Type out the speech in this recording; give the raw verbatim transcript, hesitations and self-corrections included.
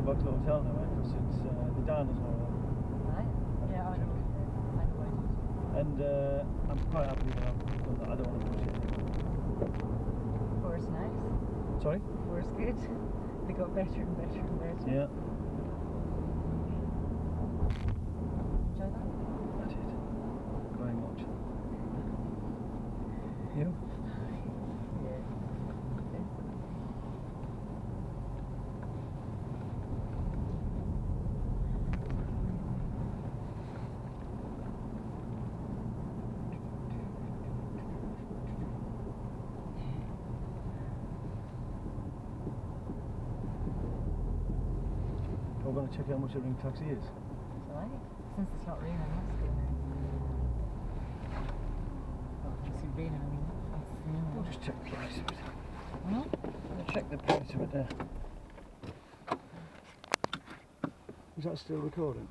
go back to the hotel now, because it's uh, the diners are all. Right? Yeah, I know. I know what it is. And uh, I'm quite happy that I've done that. I don't want to push it anymore. Four's nice. Sorry? Four's good. They got better and better and better. Yeah. Enjoy that? I did. Very much. You? Yeah. We're going to check how much a ring taxi is. So I think, since it's not raining, that's good now. Well, if it's raining, I mean, that's the new We'll one. just check the price of it. Hmm? We'll check the price of it there. Is that still recording?